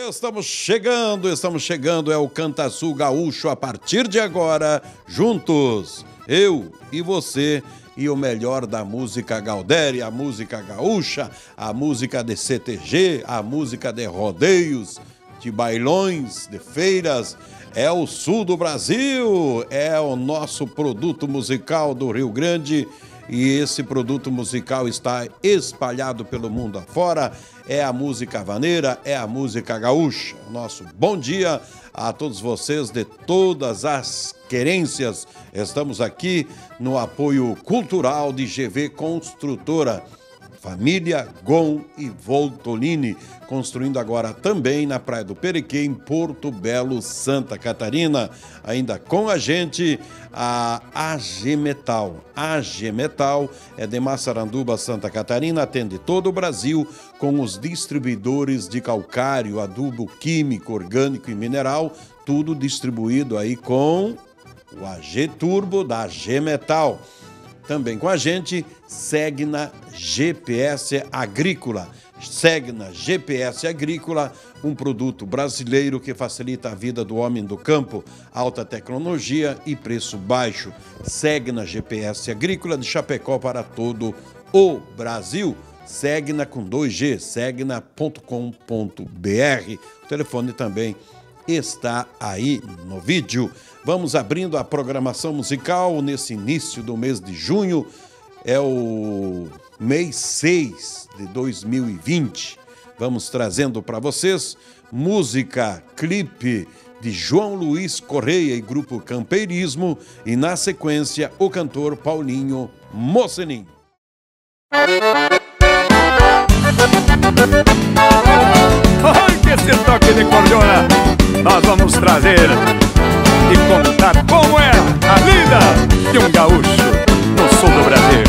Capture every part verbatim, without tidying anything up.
Estamos chegando, estamos chegando, é o Canta Sul Gaúcho a partir de agora, juntos, eu e você e o melhor da música gaudéria, a música gaúcha, a música de C T G, a música de rodeios, de bailões, de feiras. É o sul do Brasil, é o nosso produto musical do Rio Grande e esse produto musical está espalhado pelo mundo afora. É a música vaneira, é a música gaúcha. Nosso bom dia a todos vocês de todas as querências. Estamos aqui no apoio cultural de G V Construtora. Família Gon e Voltolini, construindo agora também na Praia do Perequê, em Porto Belo, Santa Catarina. Ainda com a gente, a A G Metal. A G Metal é de Massaranduba, Santa Catarina, atende todo o Brasil com os distribuidores de calcário, adubo químico, orgânico e mineral, tudo distribuído aí com o A G Turbo da A G Metal. Também com a gente, Segna G P S Agrícola. Segna G P S Agrícola, um produto brasileiro que facilita a vida do homem do campo, alta tecnologia e preço baixo. Segna G P S Agrícola de Chapecó para todo o Brasil. Segna com dois G, segna ponto com ponto br. O telefone também está aí no vídeo. Vamos abrindo a programação musical nesse início do mês de junho. É o mês seis de dois mil e vinte. Vamos trazendo para vocês música, clipe de João Luiz Correia e Grupo Campeirismo e, na sequência, o cantor Paulinho Mocenin. Ai, que esse toque de cordiona nós vamos trazer e contar como é a vida de um gaúcho no sul do Brasil.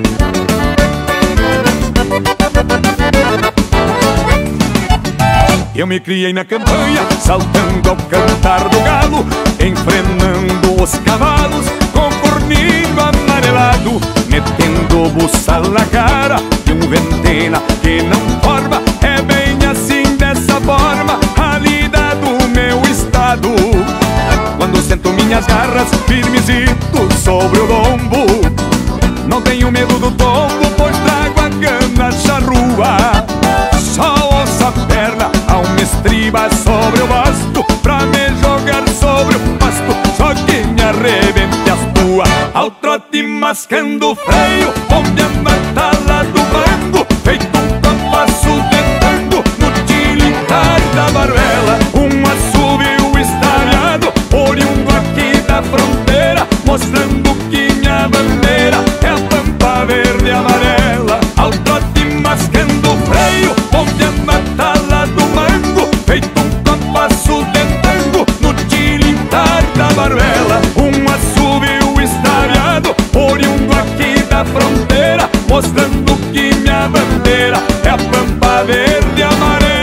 Eu me criei na campanha, saltando ao cantar do galo, enfrenando os cavalos com corninho amarelado, metendo buçal na cara de um ventena que não forma. É bem assim, dessa forma, a lida do meu estado. Quando sento minhas garras firmezito sobre o lombo, não tenho medo do tombo, pois trago a gana charrua. Só ouço a perna ao me estriba sobre o basto, pra me jogar sobre o pasto, só que me arrebente as tuas. Ao trote mascando o freio, onde anda a tala do banco, feito um compasso de tango no tilintar da barbela. Um assovio estariado, oriundo aqui da fronteira, mostrando que minha bandeira é a pampa verde e amarela. Ao trote mascando o freio, onde anda a tala do mango, feito um compasso de tango no tilintar da barbela. Um assovio estariado, oriundo aqui da fronteira, mostrando que minha bandeira é a pampa verde e amarela.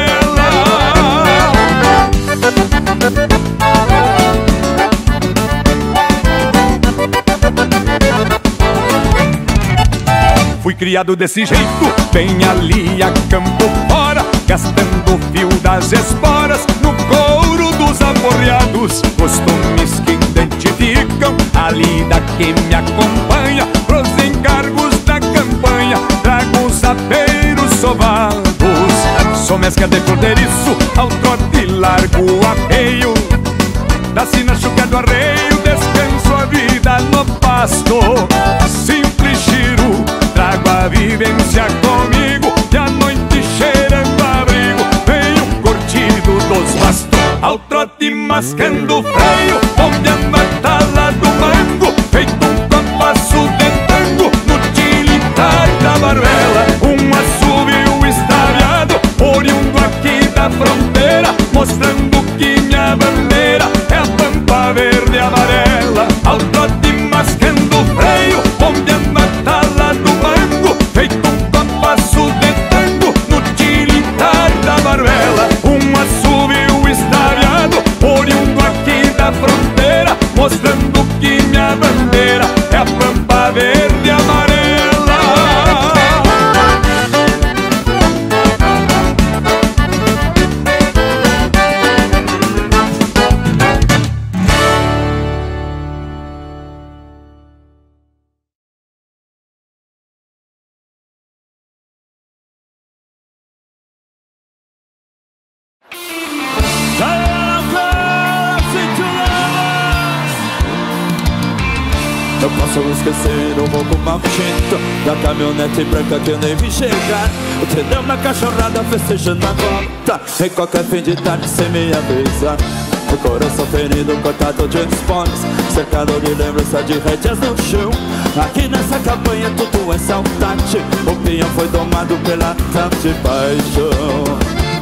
Fui criado desse jeito, bem ali a campo fora, gastando o fio das esporas no couro dos aporreados. Costumes que identificam a lida que me acompanha, pros encargos da campanha trago os apeiros sovados. Sou mesca de cordeiriço, ao trote largo apeio, da sina chuca do arreio, descanso a vida no pasto. Simples giro, trago a vivência comigo, e a noite cheirando abrigo, venho curtido dos bastos. Ao trote mascando o freio, onde anda a tala do mango, feito um compasso de tango no tilintar da barbela. Um assovio estariado, oriundo aqui da fronteira, mostrando que minha bandeira é a pampa verde e amarela. Ao trote mascando o freio, onde anda a tala do mango, feito um compasso de tango no tilintar da barbela. Um assovio estariado, oriundo aqui da fronteira, Eu posso esquecer o roubo maldito da caminhonete branca que eu nem vi chegar. O trem na cachorrada festejando a volta, em qualquer fim de tarde sem me avisar. O coração ferido, cortado de esportes, cercado de lembrança de rédeas no chão. Aqui nessa campanha tudo é saudade, o pinhão foi domado pela tal de paixão.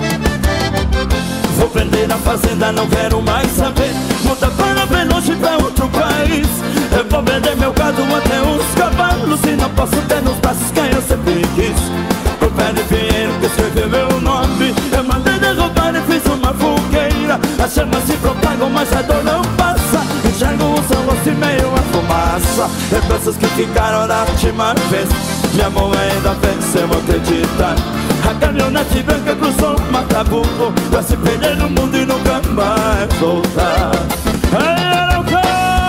Vou vender a fazenda, não quero mais saber. Muda para bem longe, pra outro país. Eu vou vender meu gado até os cavalos, e não posso ter nos braços quem eu sempre quis. O pé de pinheiro que escreveu meu nome, eu mandei derrubar e fiz uma fogueira. As chamas se propagam, mas a dor não passa. Enxergo o seu rosto e meio a fumaça. Lembranças que ficaram da última vez. Minha mão ainda vence, eu vou acreditar. A caminhonete branca cruzou o Mataburro pra se perder no mundo e nunca mais voltar. Ei, Arauca!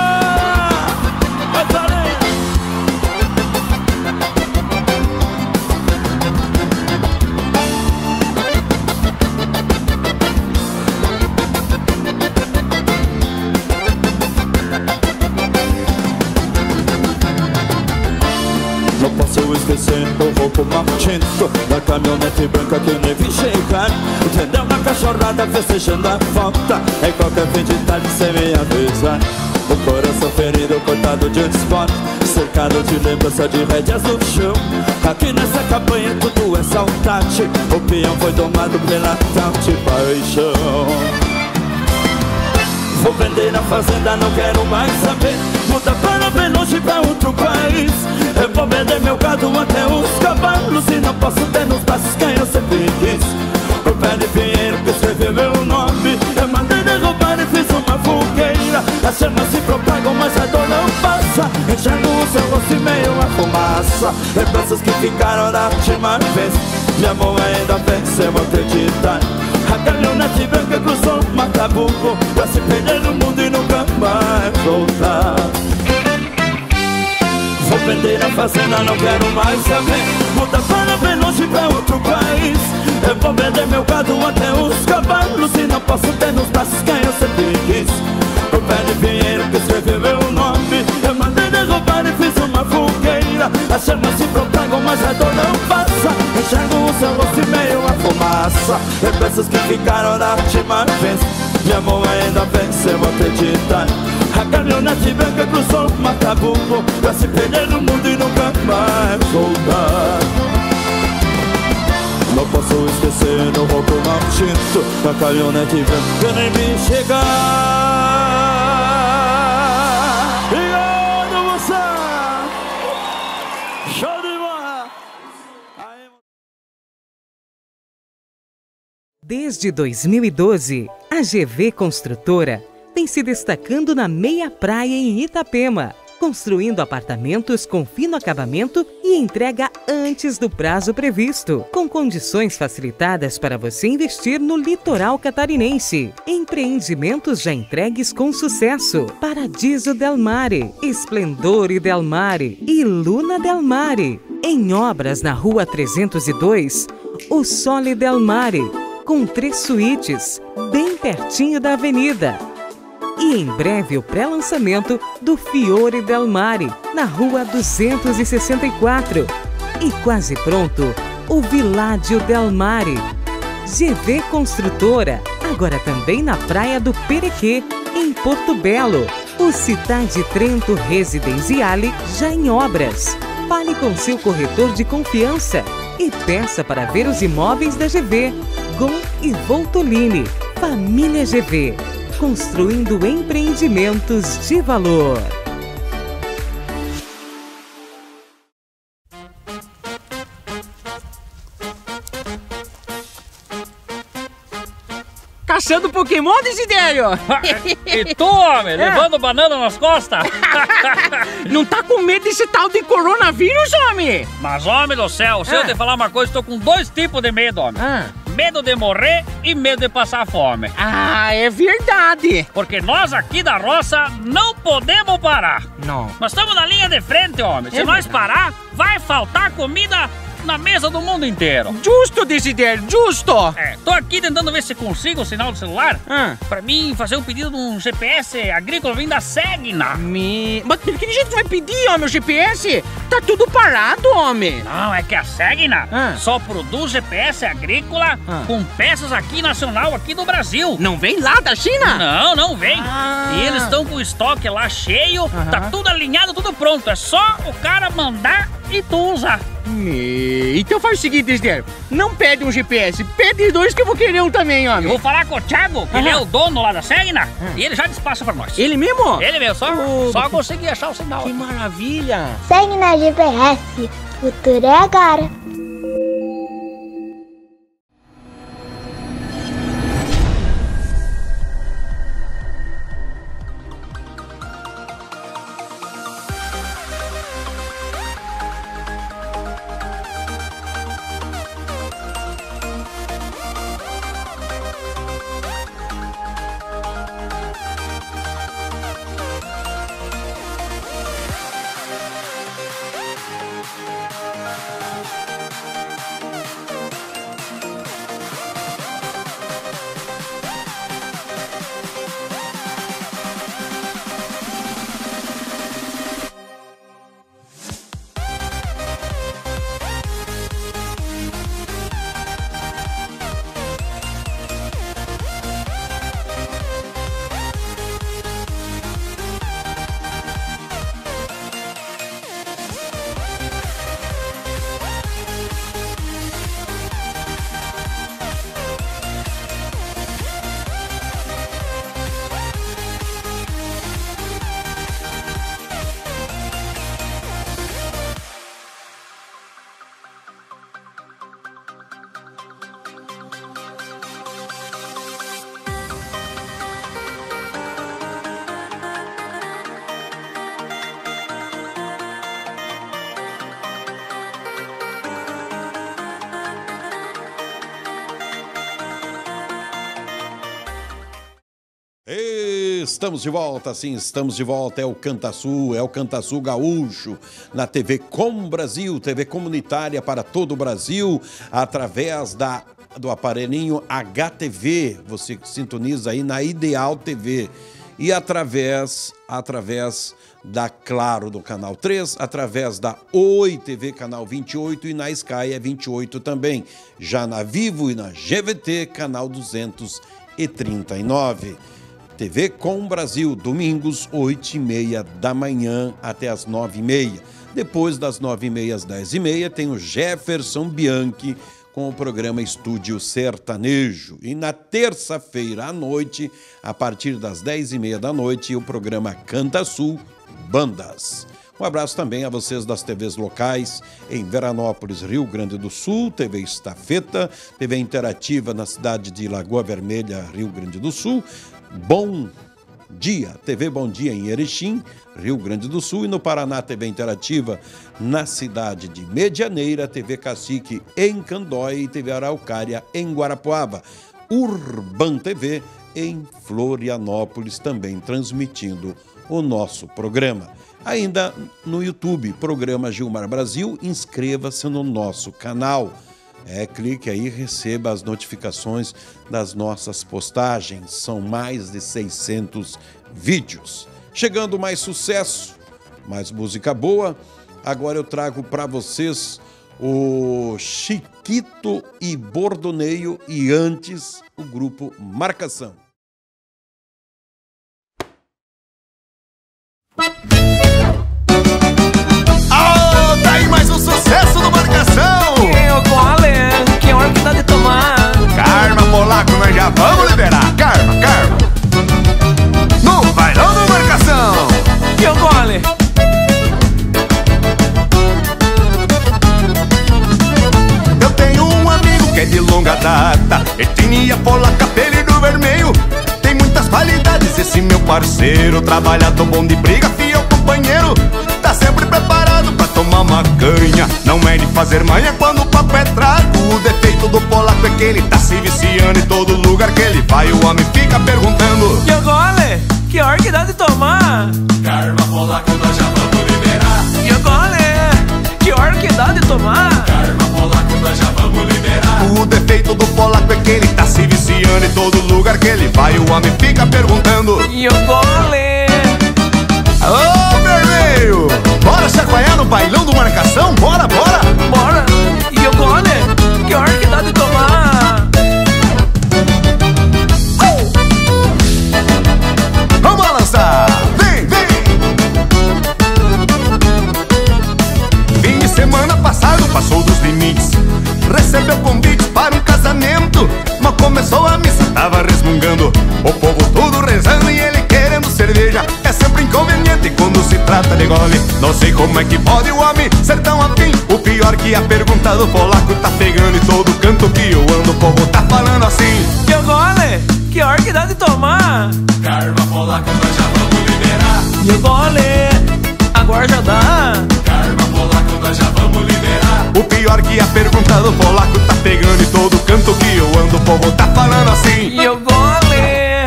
Não posso esquecer o roubo maldito da caminhonete branca que eu nem vi chegar. Entendeu na cachorrada festejando a volta, em qualquer fim de tarde sem me avisar. O coração ferido, cortado de esporte, cercado de lembrança de rédeas no chão. Aqui nessa campanha tudo é saudade, o peão foi domado pela tal de paixão. Vou vender a fazenda, não quero mais saber. Muda para bem longe, pra outro país. Eu vou vender meu gado até os cavalos, e não posso ter nos braços quem eu sempre quis. O pé de pinheiro que escreveu meu nome, eu mandei derrubar e fiz uma fogueira. As chamas se propagam, mas a dor não passa. Enxergo o seu rosto e meio a fumaça. Lembranças que ficaram da última vez. Minha mão ainda vence, eu vou acreditar. A caminhonete branca cruzou o Mataburro pra se perder no mundo e nunca mais voltar. Vou vender a fazenda, não quero mais saber. Muda para bem longe, pra outro país. Eu vou vender meu gado até os cavalos, e não posso ter nos braços quem eu sempre quis. O pé de pinheiro que escreveu meu nome, eu mandei derrubar e fiz uma fogueira. As chamas se propagam, mas a dor não passa. Enxergo o seu rosto e meio a fumaça. Lembranças que ficaram da última vez. Minha mão ainda vence, eu vou acreditar. A caminhonete branca cruzou o Mataburro pra se perder no mundo e nunca mais voltar. Não posso esquecer o roubo maldito da caminhonete branca nem me chegar. E onde você? Show de bola! Desde dois mil e doze, a G V Construtora vem se destacando na meia praia em Itapema, construindo apartamentos com fino acabamento e entrega antes do prazo previsto, com condições facilitadas para você investir no litoral catarinense. Empreendimentos já entregues com sucesso: Paradiso Del Mare, Esplendore Del Mare e Luna Del Mare. Em obras na Rua trezentos e dois, o Sole Del Mare, com três suítes, bem pertinho da avenida. E em breve o pré-lançamento do Fiore Del Mare, na Rua duzentos e sessenta e quatro. E quase pronto, o Villaggio Del Mare. G V Construtora, agora também na Praia do Perequê, em Porto Belo. O Cidade Trento Residenziale já em obras. Fale com seu corretor de confiança e peça para ver os imóveis da G V. Gon e Voltolini. Família G V. Construindo empreendimentos de valor. Caçando Pokémon, Desidério! E tu, homem, é. levando banana nas costas? Não tá com medo desse tal de coronavírus, homem? Mas, homem do céu, se ah. eu te falar uma coisa, tô com dois tipos de medo, homem. Ah. Medo de morrer e medo de passar fome. Ah, é verdade. Porque nós aqui da roça não podemos parar. Não. Nós estamos na linha de frente, homem. Se é nós verdade. parar, vai faltar comida na mesa do mundo inteiro. Justo, Desider, justo. É, tô aqui tentando ver se consigo o sinal do celular Ah. pra mim fazer um pedido de um G P S agrícola vindo da Segna. Me... Mas por que jeito vai pedir, homem, o G P S? Tá tudo parado, homem. Não, é que a Segna Ah. só produz G P S agrícola Ah. com peças aqui nacional, aqui do Brasil. Não vem lá da China? Não, não vem. Ah. E eles estão com o estoque lá cheio, Aham. tá tudo alinhado, tudo pronto. É só o cara mandar e tu usar. Me... Então faz o seguinte, Desider. Não pede um G P S, pede dois que eu vou querer um também, Eu homem. vou falar com o Thiago, que ele é Aham. o dono lá da Segna, e ele já despacha pra nós. Ele mesmo? Ele mesmo, só, Oh, só conseguir achar o sinal. Que maravilha. Segue na G P S. Futuro é agora. Estamos de volta, sim, estamos de volta. É o Canta Sul, é o Canta Sul Gaúcho, na T V Com Brasil, T V comunitária para todo o Brasil, através da, do aparelhinho H T V. Você sintoniza aí na Ideal T V. E através, através da Claro, do Canal três, através da Oi T V, Canal vinte e oito, e na Sky é vinte e oito também. Já na Vivo e na G V T, Canal duzentos e trinta e nove. T V Com Brasil, domingos, oito e meia da manhã até as nove e meia. Depois das nove e meia às dez e meia, tem o Jefferson Bianchi com o programa Estúdio Sertanejo. E na terça-feira à noite, a partir das dez e meia da noite, o programa Canta Sul Bandas. Um abraço também a vocês das T Vs locais em Veranópolis, Rio Grande do Sul, T V Estafeta, T V Interativa na cidade de Lagoa Vermelha, Rio Grande do Sul, Bom Dia, T V Bom Dia em Erechim, Rio Grande do Sul, e no Paraná, T V Interativa na cidade de Medianeira, T V Cacique em Candói e T V Araucária em Guarapuava. Urban T V em Florianópolis, também transmitindo o nosso programa. Ainda no YouTube, programa Gilmar Brasil, inscreva-se no nosso canal. É, clique aí e receba as notificações das nossas postagens. São mais de seiscentos vídeos. Chegando mais sucesso, mais música boa. Agora eu trago para vocês o Chiquito e Bordoneio, e antes o grupo Marcação. Oh, tá aí mais um sucesso do Marcação! Eu gole, que hora que dá de tomar? Karma, polaco, nós já vamos liberar! Karma, karma! No bailão do Marcação! Eu gole. Eu tenho um amigo que é de longa data, etnia polaca, apelido vermelho. Tem muitas qualidades esse meu parceiro, trabalhador bom de briga, fiel companheiro. Tá sempre preparado pra tomar uma canha, não é de fazer manha quando o papo é trago. O defeito do polaco é que ele tá se viciando, em todo lugar que ele vai o homem fica perguntando: Eu gole, que hora que dá de tomar? Karma, polaco, nós já vamos liberar. Eu gole, que hora que dá de tomar? Karma polaco, nós já vamos liberar. O defeito do polaco é que ele tá se viciando. Em todo lugar que ele vai o homem fica perguntando: E o gole? Ô, vermelho, bora chacoalhar no bailão do Marcação? Bora, bora! Bora! E o gole? Que hora que dá de tomar? Vamos balançar! Vem, vem! Fim de semana passado passou dos limites. Recebeu convite para um casamento. Mal começou a missa, tava resmungando. O povo todo rezando e ele querendo cerveja. É sempre inconveniente quando se trata de gole. Não sei como é que pode o homem ser tão afim. O pior que a pergunta do polaco tá pegando. E todo canto que eu ando o povo tá falando assim: E o gole? Que hora que dá de tomar? Karma polaco, nós já vamos liberar. E o gole? Agora já dá. Karma polaco, nós já vamos liberar. O pior que a pergunta do polaco tá pegando. E todo canto que eu ando o povo tá falando assim: E o gole?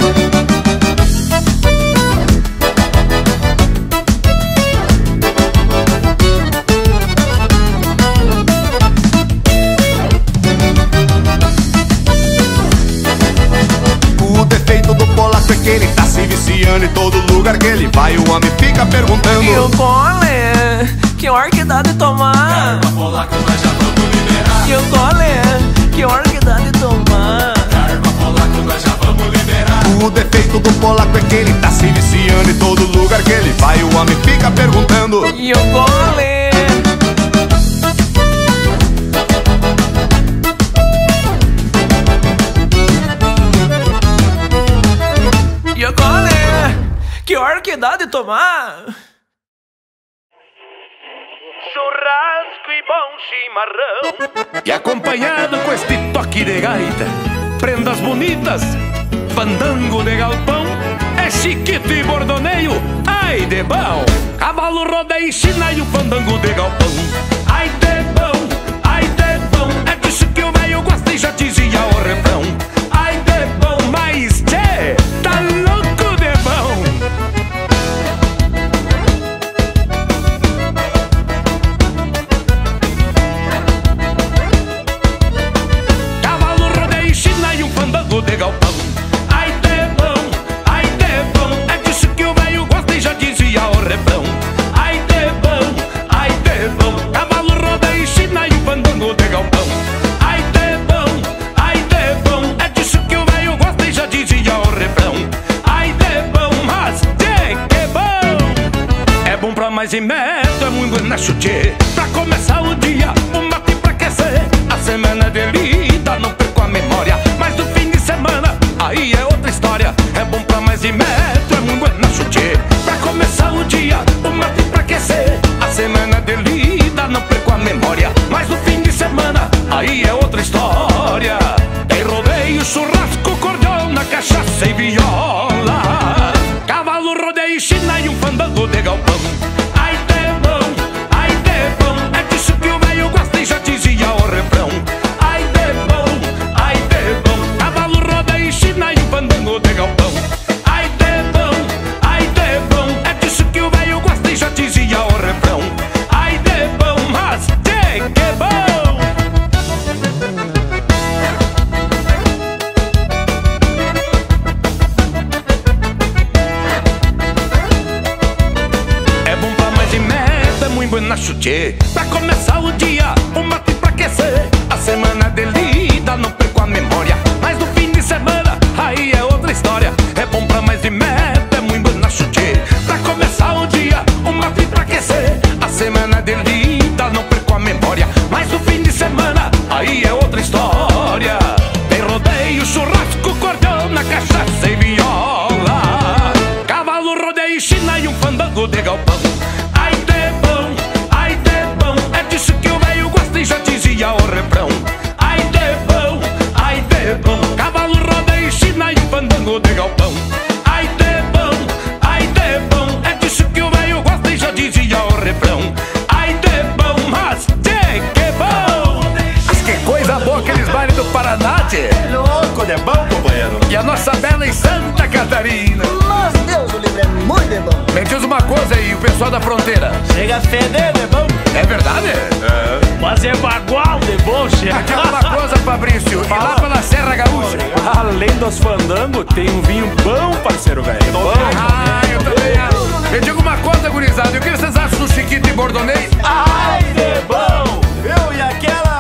O defeito do polaco é que ele tá se viciando. Em todo lugar que ele vai o homem fica perguntando: E o gole? Que hora que dá de tomar? Karma polaco, nós já vamos liberar. E o gole? Que hora que dá de tomar? Karma polaco, nós já vamos liberar. O defeito do polaco é que ele tá se viciando. Em todo lugar que ele vai o homem fica perguntando: E o gole? E o gole? Que hora que dá de tomar? Churrasco e bom chimarrão. E acompanhado com este toque de gaita, prendas bonitas, fandango de galpão, é chiquito e bordoneio, ai de bom. Cavalo, rodeio, china e o fandango de galpão, ai de bom, ai de bom. É disso que o velho gosta e já dizia o refrão. Ai de bom, mas tchê, tá louco de bom. De galpão, ai de bom, ai de bom. É disso que o velho gosta e já dizia o refrão. Ai de bom, ai de bom. Cavalo, rodeio, china e o fandango de galpão. Ai de bom, ai de bom. É disso que o velho gosta e já dizia o refrão. Ai de bom, mas de que bom. É bom pra mais e medo, é muito bom na chute. Pra começar o dia, um mate pra aquecer. A semana de lida, não perco a memória. Mas no fim de semana, aí é outra história. É bom pra mais e metro, é muito bom na chute. Pra começar o dia, um mate pra aquecer. A semana de lida, não perco a memória. Mas no fim de semana, aí é outra história. Tem rodeio, churrasco, cordiona, cachaça e viola. Cavalo, rodeio, china e um fandango de galpão. Ai de bom, ai de bom. É disso que o velho gosta e já dizia o refrão. Ai de bom, ai de bom. Cavalo, rodeio, china e um fandango de galpão. Ai de bom, ai de bom. É disso que o velho gosta e já dizia o refrão. Ai de bom, mas de que bom. É bom pra mais de meta, é muito bom na chute. Pra começar o dia, um mate pra aquecer. A semana de lida, não perco a memória. Mas no fim de semana, aí é outra história. É bom pra mais de meta, é muito bom na chute. Pra começar o dia, um mate pra aquecer. A semana de lida, não perco a memória. Mas no fim de semana, aí é outra história. Tem rodeio, churrasco, cordiona, cachaça e viola. Cavalo, rodeio, china e um fandango de galpão. Ai de bom, ai de bom. É disso que o velho gosta e já dizia o refrão. Ai de bom, ai de bom. Cavalo, rodeio, china e um fandango de galpão. Ai de bom, ai de bom. É disso que o velho gosta e já dizia o refrão. Ai de bom, mas de que bom. Mas que coisa boa aqueles bailes do Paraná, tchê. Louco de bom, companheiro. E a nossa bela em Santa Catarina. Mas Deus o livre, é muito de bom. Me diz uma coisa aí, o pessoal da fronteira. Chega a feder de bom. É verdade? É. Mas é bagual de bom, chega. Me diz uma coisa, Fabrício, e lá pela Serra Gaúcha? Além dos fandangos, tem um vinho bom, parceiro velho. Ah, eu também acho. Me diga uma coisa, gurizada, o que vocês acham do Chiquito e Bordonês? Ai, de bom. Eu e aquela...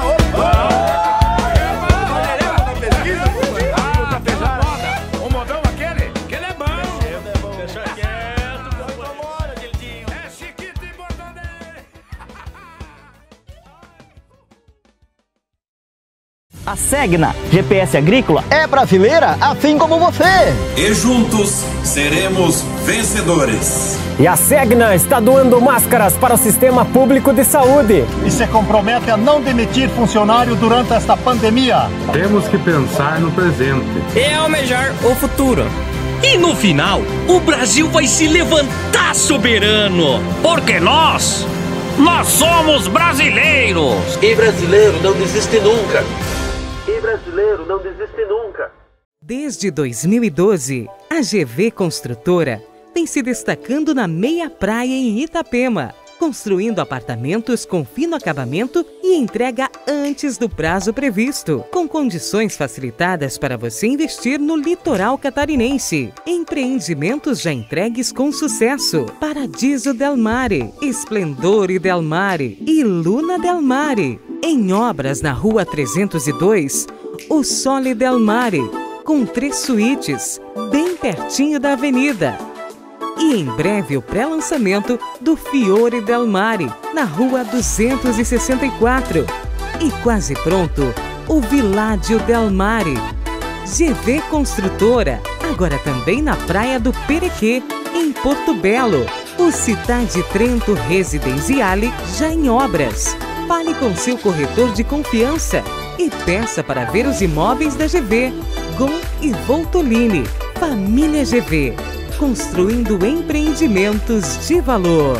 A Segna, G P S agrícola, é brasileira, assim como você. E juntos seremos vencedores. E a Segna está doando máscaras para o Sistema Público de Saúde. E se compromete a não demitir funcionário durante esta pandemia. Temos que pensar no presente e almejar o futuro. E no final, o Brasil vai se levantar soberano. Porque nós, nós somos brasileiros. E brasileiro não desiste nunca. E brasileiro não desiste nunca. Desde dois mil e doze, a G V Construtora vem se destacando na meia praia em Itapema, construindo apartamentos com fino acabamento e entrega antes do prazo previsto, com condições facilitadas para você investir no litoral catarinense. Empreendimentos já entregues com sucesso: Paradiso Del Mare, Esplendore Del Mare e Luna Del Mare. Em obras na Rua trezentos e dois, o Sole Del Mare, com três suítes, bem pertinho da avenida. E em breve o pré-lançamento do Fiore Del Mare, na Rua duzentos e sessenta e quatro. E quase pronto, o Villaggio Del Mare. G V Construtora, agora também na Praia do Perequê, em Porto Belo. O Cidade Trento Residenziale já em obras. Fale com seu corretor de confiança e peça para ver os imóveis da G V. Gon e Voltolini, Família G V, construindo empreendimentos de valor.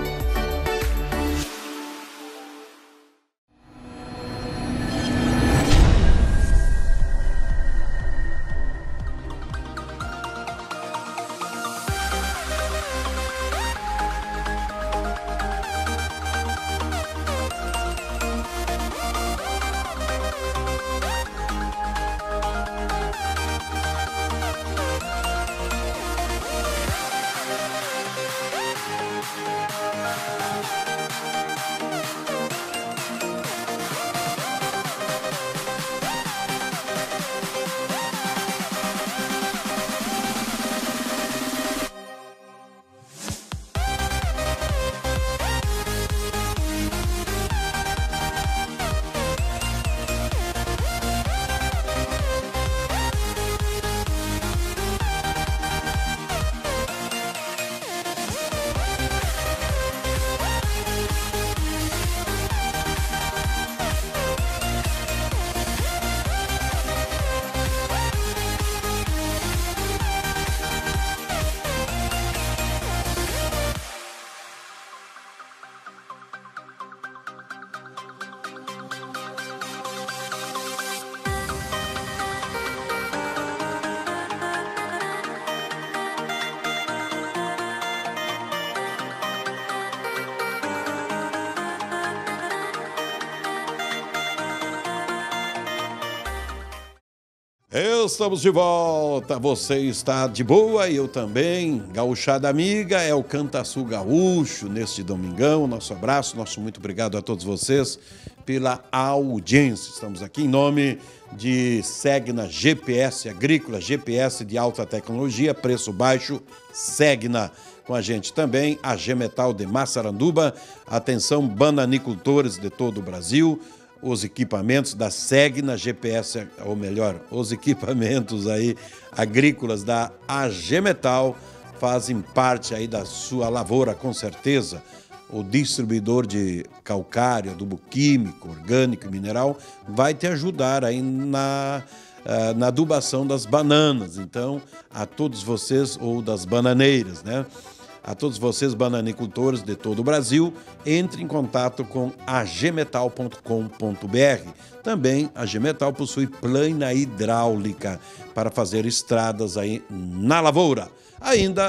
Estamos de volta, você está de boa e eu também. Gauchada amiga, é o Cantaçu Gaúcho neste domingão. Nosso abraço, nosso muito obrigado a todos vocês pela audiência. Estamos aqui em nome de Segna G P S Agrícola, G P S de alta tecnologia, preço baixo, Segna. Com a gente também a G-Metal de Massaranduba, atenção bananicultores de todo o Brasil. Os equipamentos da Segna G P S, ou melhor, os equipamentos aí agrícolas da A G Metal fazem parte aí da sua lavoura, com certeza. O distribuidor de calcário, adubo químico, orgânico e mineral vai te ajudar aí na, na adubação das bananas. Então, a todos vocês, ou das bananeiras, né? A todos vocês, bananicultores de todo o Brasil, entre em contato com a g metal ponto com ponto b r. Também a G-Metal possui plana hidráulica para fazer estradas aí na lavoura. Ainda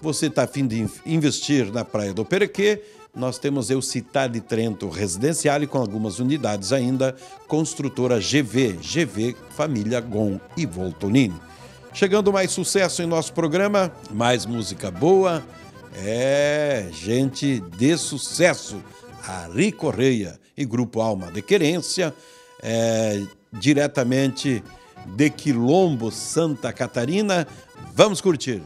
você está a fim de investir na Praia do Perequê, nós temos Eu Cidade Trento Residencial e com algumas unidades ainda, construtora G V, G V Família Gon e Voltonini. Chegando mais sucesso em nosso programa, mais música boa, é gente de sucesso. Ari Correia e Grupo Alma de Querência, é, diretamente de Quilombo, Santa Catarina. Vamos curtir.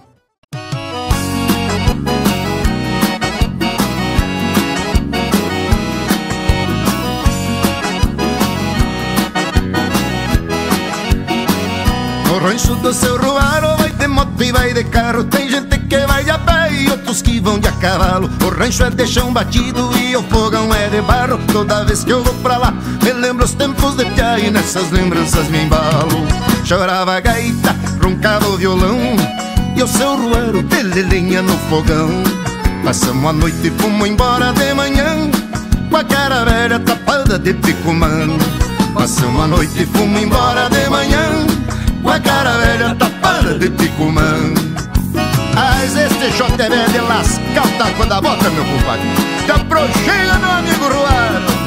No rancho do seu Ruaro vai de moto e vai de carro. Tem gente que vai de a pé e outros que vão de a cavalo. O rancho é de chão batido e o fogão é de barro. Toda vez que eu vou pra lá me lembro os tempos de piá e nessas lembranças me embalo. Chorava a gaita, roncava o violão e o seu Ruaro de lenha no fogão. Passamos a noite e fomos embora de manhã com a cara velha tapada de picumã. Passamos a noite e fomos embora de manhã com a cara velha tapada de picumã. Mas este shot é velho de lascar o taco da bota, meu compadre. Te aproxima, meu amigo Ruaro.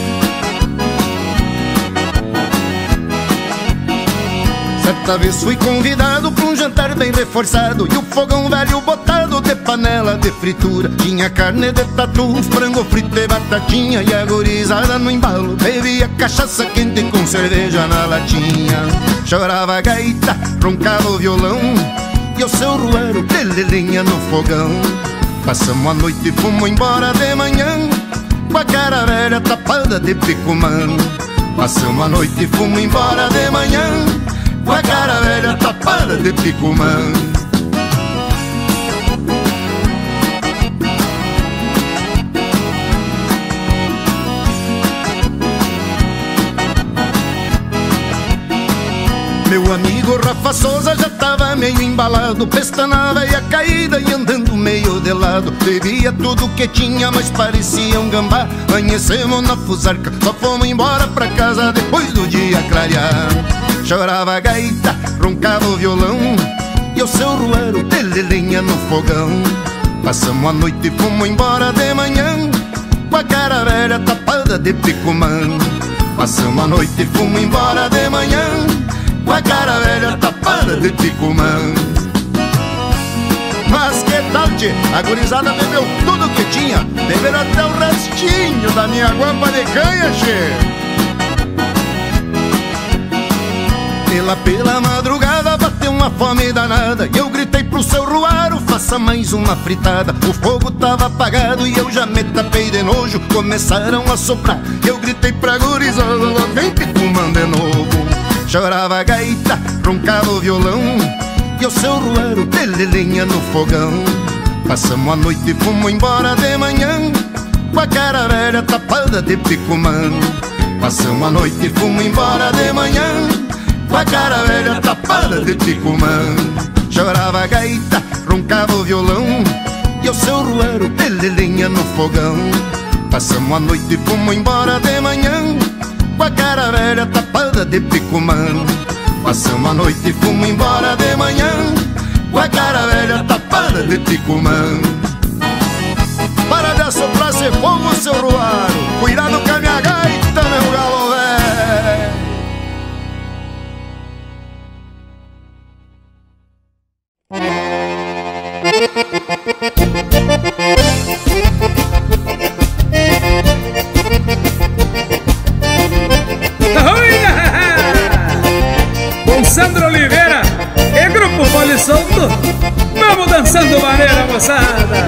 Certa vez fui convidado pra um jantar bem reforçado e o fogão velho botado de panela de fritura. Tinha carne de tatu, frango frito e batatinha e a gurizada no embalo bebia cachaça quente com cerveja na latinha. Chorava a gaita, roncava o violão e o seu Ruaro de lenha no fogão. Passamos a noite e fomos embora de manhã com a cara velha tapada de picumã. Passamos a noite e fomos embora de manhã com a cara velha tapada de picumã. Meu amigo Rafa Souza já tava meio embalado, pestanava e a caída e andando meio de lado. Bebia tudo que tinha, mas parecia um gambá. Amanhecemos na fusarca, só fomos embora pra casa depois do dia clarear. Chorava a gaita, roncava o violão e o seu Ruaro de lenha no fogão. Passamos a noite e fomos embora de manhã com a cara velha tapada de picumã. Passamos a noite e fomos embora de manhã com a cara velha tapada de picumã. Mas que tal, tchê? A gurizada bebeu tudo que tinha, beberam até o restinho da minha guampa de canha, tchê. Pela, pela madrugada bateu uma fome danada e eu gritei pro seu Ruaro, faça mais uma fritada. O fogo tava apagado e eu já me tapei de nojo. Começaram a soprar e eu gritei pra gurizada, vem que fumando de novo. Chorava a gaita, roncava o violão e o seu Ruaro de lenha no fogão. Passamos a noite e fomos embora de manhã com a cara velha tapada de picumã. Passamos a noite e fomos embora de manhã com a cara velha tapada de picumã. Chorava a gaita, roncava o violão e o seu Ruaro de lenha no fogão. Passamos a noite e fomos embora de manhã com a cara velha tapada de picumã. Passamos a noite e fomos embora de manhã com a cara velha tapada de picumã. Para de assoprar esse fogo, seu Ruaro, cuidado com a minha gaita, meu galo velho. Bom Sandro Oliveira e Grupo Mole Solto, vamos dançando maneira, moçada.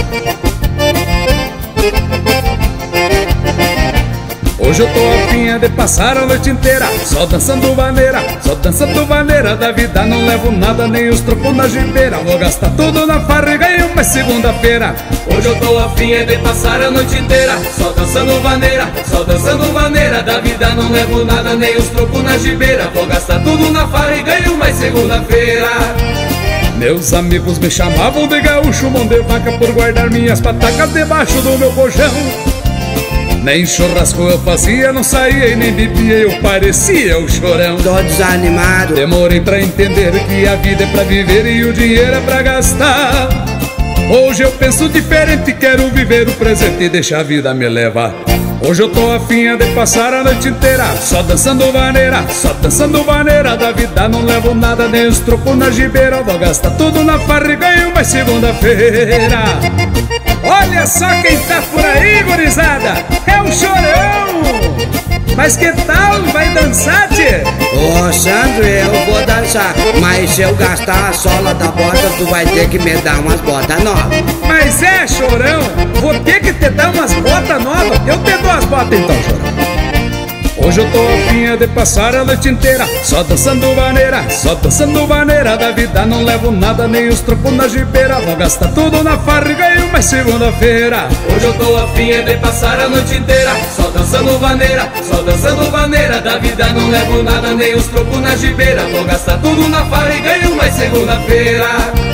Hoje eu tô afim de passar a noite inteira só dançando vaneira, só dançando vaneira da vida. Não levo nada, nem os trocos na jibeira. Vou gastar tudo na farra e ganho uma segunda-feira. Hoje eu tô afim de passar a noite inteira só dançando vaneira, só dançando vaneira da vida. Não levo nada, nem os trocos na jibeira. Vou gastar tudo na farra e ganho mais segunda-feira. Meus amigos me chamavam de gaúcho, mão de vaca, por guardar minhas patacas debaixo do meu colchão. Nem churrasco eu fazia, não saía e nem bebia, eu parecia o chorão. Tô desanimado. Demorei pra entender que a vida é pra viver e o dinheiro é pra gastar. Hoje eu penso diferente, quero viver o presente e deixar a vida me levar. Hoje eu tô afim de passar a noite inteira só dançando vaneira, só dançando vaneira da vida. Não levo nada, nem os trocos na gibeira. Vou gastar tudo na farra e ganho mais segunda-feira. Olha só quem tá por aí, gurizada, é o Chorão. Mas que tal, vai dançar, tchê? Ô Sandro, eu vou dançar, mas se eu gastar a sola da bota, tu vai ter que me dar umas botas novas. Mas é, Chorão, vou ter que te dar umas botas novas. Eu te dou as botas então, Chorão. Hoje eu tô afim de passar a noite inteira só dançando vaneira, só dançando vaneira da vida. Não levo nada, nem os trocos na gibeira. Vou gastar tudo na farra e ganho mais segunda-feira. Hoje eu tô afim de passar a noite inteira só dançando vaneira, só dançando vaneira da vida. Não levo nada, nem os trocos na gibeira. Vou gastar tudo na farra e ganho mais segunda-feira.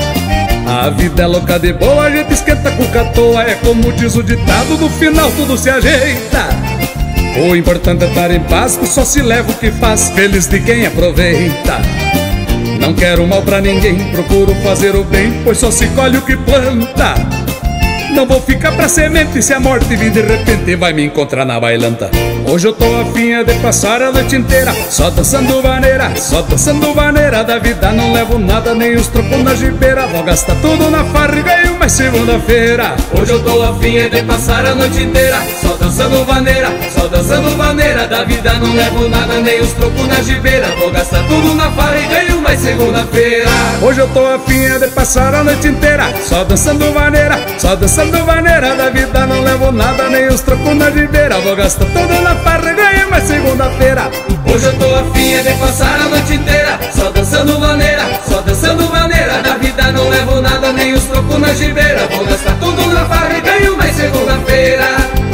A vida é louca de boa, a gente esquenta com catoa. É como diz o ditado, no final tudo se ajeita. O importante é estar em paz, que só se leva o que faz, feliz de quem aproveita. Não quero mal pra ninguém, procuro fazer o bem, pois só se colhe o que planta. Não vou ficar pra semente, se a morte vir de repente vai me encontrar na bailanta. Hoje eu tô afim de passar a noite inteira só dançando vaneira, só dançando vaneira da vida. Não levo nada, nem os trocos na gibeira. Vou gastar tudo na farra e ganho mais segunda-feira. Hoje eu tô afim de passar a noite inteira só dançando vaneira, só dançando vaneira da vida. Não levo nada, nem os trocos na gibeira. Vou gastar tudo na farra e ganho mais segunda-feira. Hoje eu tô afim de passar a noite inteira só dançando vaneira, só dançando vaneira da vida. Não levo nada, nem os trocos na gibeira. Vou gastar tudo na farra e ganho mais segunda-feira. Hoje eu tô afim de passar a noite inteira só dançando vaneira, só dançando vaneira da vida. Não levo nada, nem os trocos na gibeira. Vou gastar tudo na farra e ganho mais segunda-feira.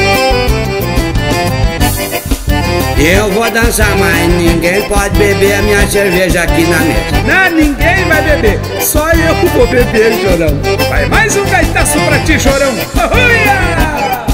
Eu vou dançar, mas ninguém pode beber a minha cerveja aqui na mesa. Não, ninguém vai beber, só eu vou beber, Chorão. Vai mais um gaitaço pra ti, Chorão. Uia!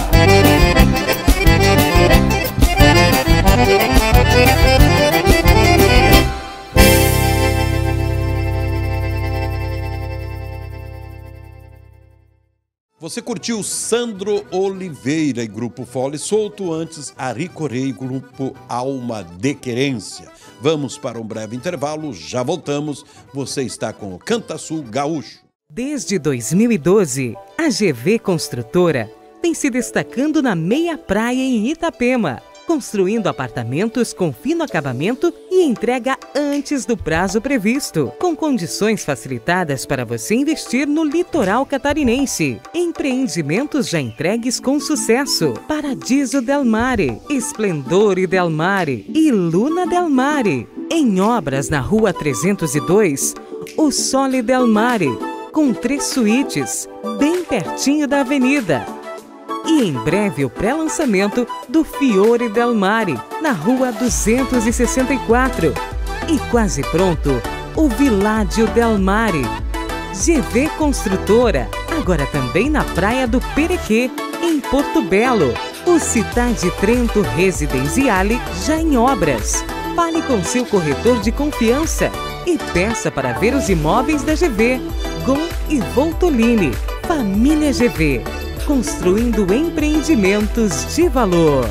Você curtiu Sandro Oliveira e Grupo Fole Solto, antes Ari Correia e Grupo Alma de Querência. Vamos para um breve intervalo, já voltamos. Você está com o Canta Sul Gaúcho. Desde dois mil e doze, a G V Construtora vem se destacando na meia praia em Itapema, construindo apartamentos com fino acabamento e entrega antes do prazo previsto, com condições facilitadas para você investir no litoral catarinense. Empreendimentos já entregues com sucesso: Paradiso Del Mare, Esplendore Del Mare e Luna Del Mare. Em obras na Rua trezentos e dois, o Sole Del Mare, com três suítes, bem pertinho da avenida. E em breve o pré-lançamento do Fiore Del Mare, na Rua duzentos e sessenta e quatro. E quase pronto, o Villaggio Del Mare. G V Construtora, agora também na Praia do Perequê, em Porto Belo. O Cidade Trento Residenciale já em obras. Fale com seu corretor de confiança e peça para ver os imóveis da G V. Gon e Voltolini, Família G V. Construindo empreendimentos de valor.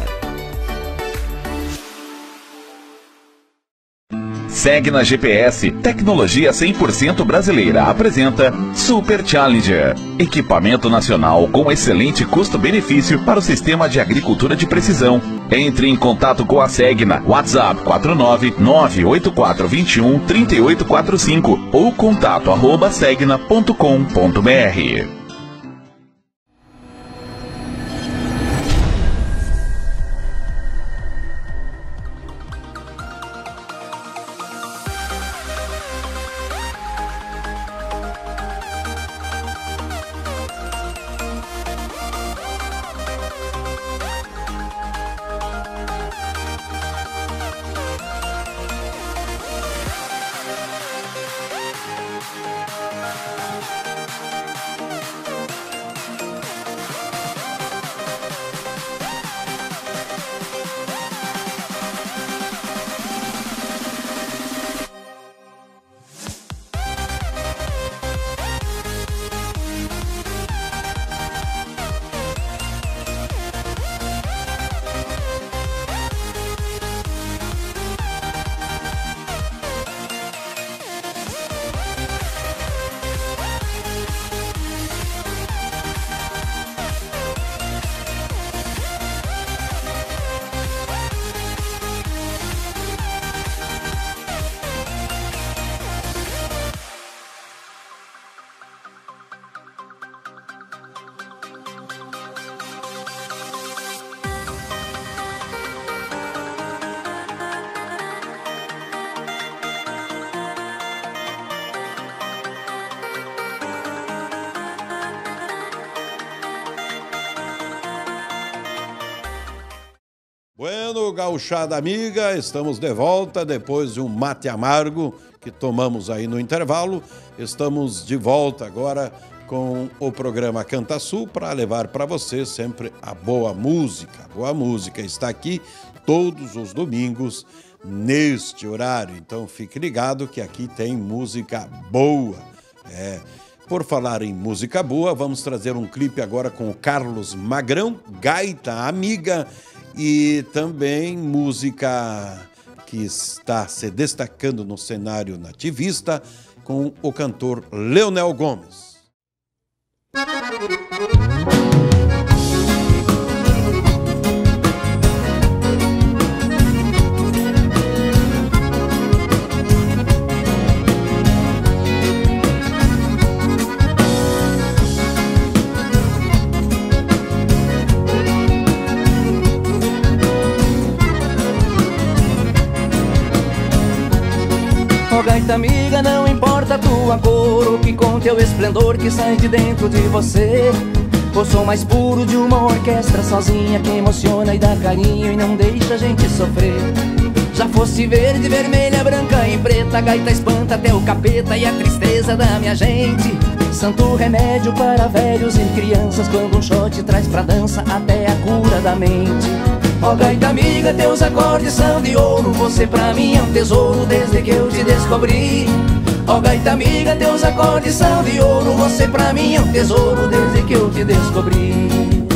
Segue na G P S, tecnologia cem por cento brasileira, apresenta Super Challenger, equipamento nacional com excelente custo-benefício para o sistema de agricultura de precisão. Entre em contato com a Segna, WhatsApp quatro nove nove oito quatro dois um três oito quatro cinco ou contato arroba segna ponto com ponto br. Bueno, gauchada amiga, estamos de volta depois de um mate amargo que tomamos aí no intervalo. Estamos de volta agora com o programa Canta Sul para levar para você sempre a boa música. A boa música está aqui todos os domingos neste horário, então fique ligado que aqui tem música boa. É, por falar em música boa, vamos trazer um clipe agora com o Carlos Magrão, Gaita Amiga, e também música que está se destacando no cenário nativista com o cantor Leonel Gomes. Ó gaita amiga, não importa a tua cor, o que conta é o esplendor que sai de dentro de você. O som mais puro de uma orquestra sozinha que emociona e dá carinho e não deixa a gente sofrer. Já fosse verde, vermelha, branca e preta, a gaita espanta até o capeta e a tristeza da minha gente. Santo remédio para velhos e crianças, quando um shot traz pra dança até a cura da mente. Ó gaita amiga, teus acordes são de ouro, você pra mim é um tesouro desde que eu te descobri. Ó gaita amiga, teus acordes são de ouro, você pra mim é um tesouro desde que eu te descobri.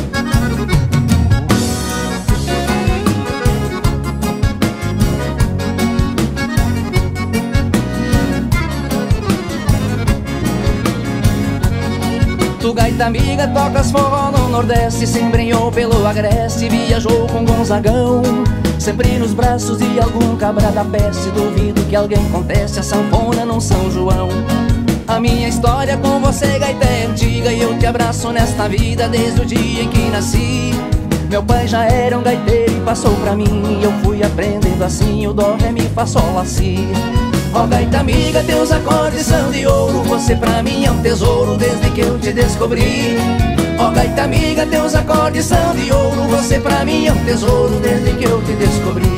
Tu gaita amiga, tocas forró no Nordeste, se embrenhou pelo Agreste, viajou com Gonzagão, sempre nos braços de algum cabra da peste. Duvido que alguém conteste a sanfona num São João. A minha história com você, gaita, é antiga, e eu te abraço nesta vida desde o dia em que nasci. Meu pai já era um gaiteiro e passou pra mim, e eu fui aprendendo assim o dó, ré, mi, fá, sol, lá, si. Ó gaita amiga, teus acordes são de ouro, você pra mim é um tesouro desde que eu te descobri. Ó gaita amiga, teus acordes são de ouro, você pra mim é um tesouro desde que eu te descobri.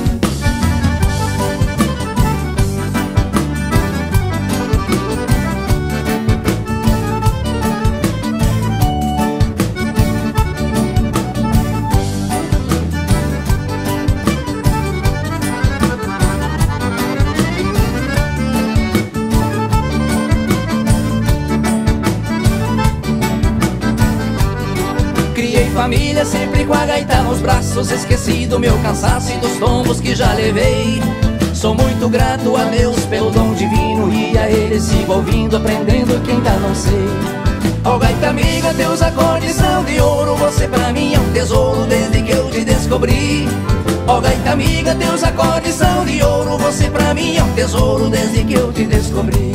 Família sempre com a gaita nos braços, esqueci do meu cansaço e dos tombos que já levei. Sou muito grato a Deus pelo dom divino, e a Ele sigo ouvindo, aprendendo que ainda não sei. Ó gaita amiga, teus acordes são de ouro, você pra mim é um tesouro desde que eu te descobri. Ó gaita amiga, teus acordes são de ouro, você pra mim é um tesouro desde que eu te descobri.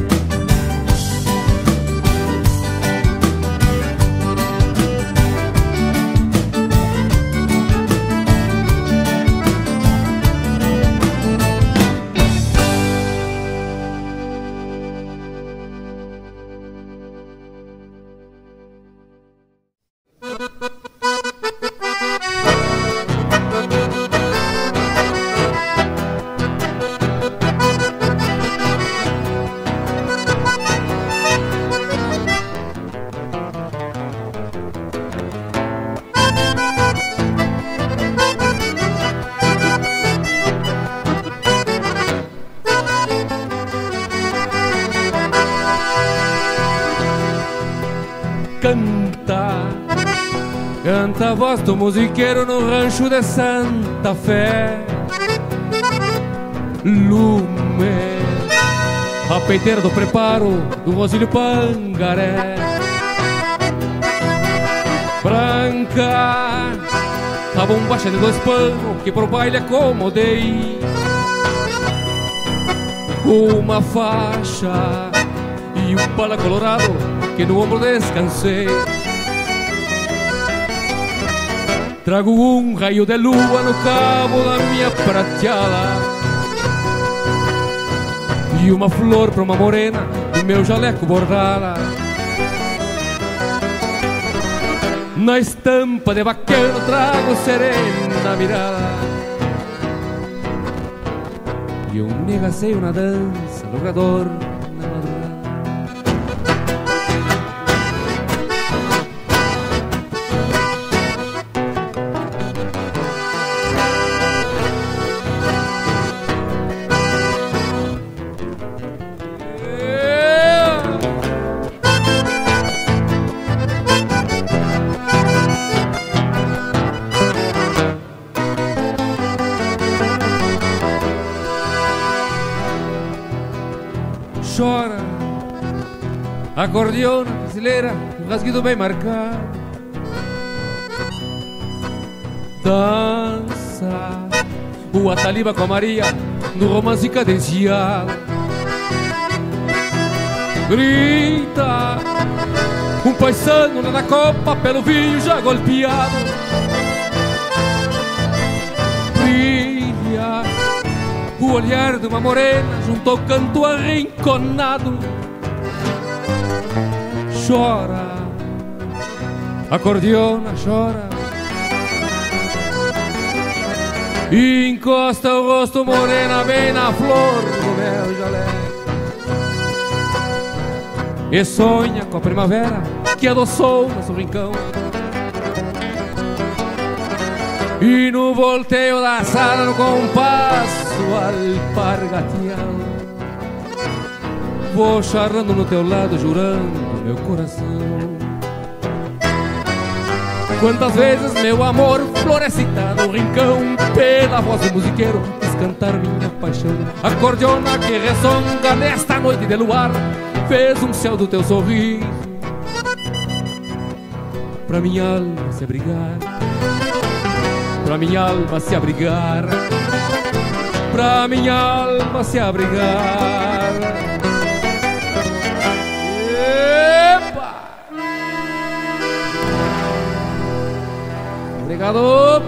Canta, canta a voz do musiqueiro no rancho de Santa Fé. Lume, a peiteira do preparo do Mozilho Pangaré. Branca, a bombacha de dois panos que pro baile acomodei. Uma faixa e um pala colorado que no ombro descansei. Trago um raio de lua no cabo da minha prateada e uma flor pra uma morena do meu jaleco bordada. Na estampa de vaqueiro trago serena mirada. E um negaceio na dança, logrador na madrugada. Chora, acordeona brasileira, um rasguido bem marcado. Dança, o Ataliba com a Maria, no romance cadenciado. Grita, um paisano lá na copa, pelo vinho já golpeado. Brilha o olhar de uma morena junto ao canto arrinconado. Chora, acordeona, chora, e encosta o rosto morena bem na flor do meu jaleco. E sonha com a primavera que adoçou nosso rincão. E no volteio da sala, no compasso alpargateado, vou charrando no teu lado, jurando meu coração. Quantas vezes meu amor florescita no rincão, pela voz do musiqueiro quis cantar minha paixão. Acordeona que ressonga nesta noite de luar, fez um céu do teu sorriso pra minha alma se abrigar, pra minha alma se abrigar, pra minha alma se abrigar. Epa! Obrigado!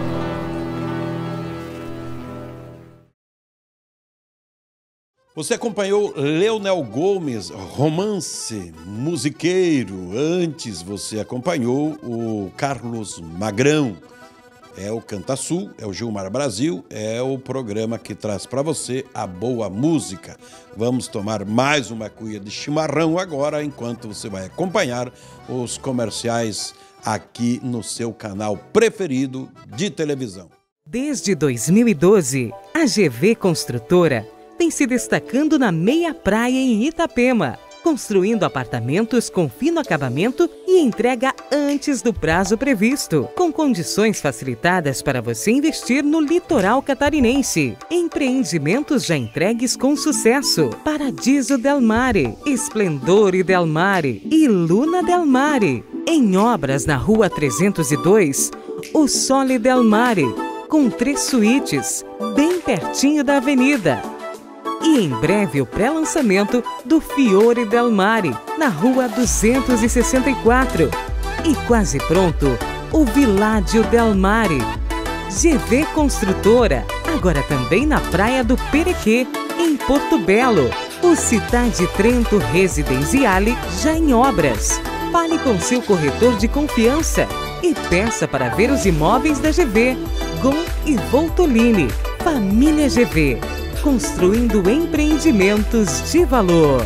Você acompanhou Leonel Gomes, romance musiqueiro. Antes você acompanhou o Carlos Magrão. É o Canta Sul, é o Gilmar Brasil, é o programa que traz para você a boa música. Vamos tomar mais uma cuia de chimarrão agora, enquanto você vai acompanhar os comerciais aqui no seu canal preferido de televisão. Desde dois mil e doze, a G V Construtora tem se destacando na meia praia em Itapema, construindo apartamentos com fino acabamento e entrega antes do prazo previsto, com condições facilitadas para você investir no litoral catarinense. Empreendimentos já entregues com sucesso: Paradiso Del Mare, Esplendore Del Mare e Luna Del Mare. Em obras na Rua trezentos e dois, o Sole Del Mare, com três suítes, bem pertinho da avenida. E em breve o pré-lançamento do Fiore Del Mare, na Rua duzentos e sessenta e quatro. E quase pronto, o Villaggio Del Mare. G V Construtora, agora também na Praia do Perequê, em Porto Belo. O Cidade Trento Residenziale, já em obras. Fale com seu corretor de confiança e peça para ver os imóveis da G V. Gon e Voltolini, Família G V. Construindo empreendimentos de valor.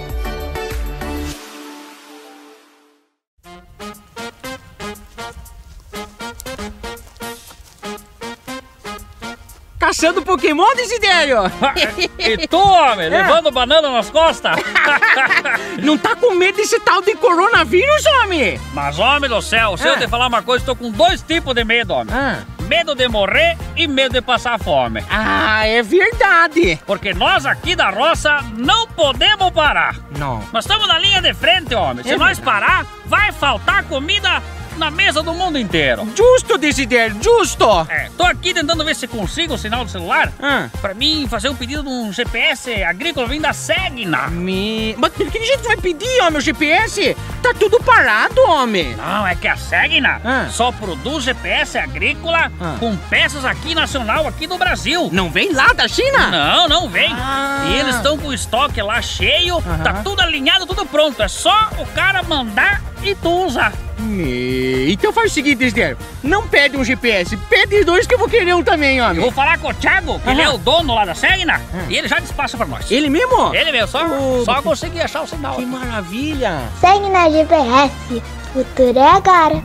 Caçando Pokémon, Desidério! E tu, homem, é. levando banana nas costas? Não tá com medo desse tal de coronavírus, homem? Mas, homem do céu, se ah. eu te falar uma coisa, tô com dois tipos de medo, homem. Ah. Medo de morrer e medo de passar fome. Ah, é verdade. Porque nós aqui da roça não podemos parar. Não. Nós estamos na linha de frente, homem. Se é nós verdade. parar, vai faltar comida na mesa do mundo inteiro. Justo, Desider, justo. É, tô aqui tentando ver se consigo o sinal do celular ah. pra mim fazer um pedido de um G P S agrícola vindo da Segna. Me... Mas por que jeito vai pedir, homem, o G P S? Tá tudo parado, homem. Não, é que a Segna ah. só produz G P S agrícola ah. com peças aqui nacional, aqui do Brasil. Não vem lá da China? Não, não vem. Ah. E eles estão com o estoque lá cheio, ah. tá tudo alinhado, tudo pronto. É só o cara mandar e tu usa. E... Então faz o seguinte, Desidério. Não pede um G P S, pede dois que eu vou querer um também, homem. Eu vou falar com o Thiago, que ele é o dono lá da Segna, e ele já despacha pra nós. Ele mesmo? Ele mesmo, só, Oh, só conseguir achar o sinal. Que maravilha. Segna G P S, futuro é agora.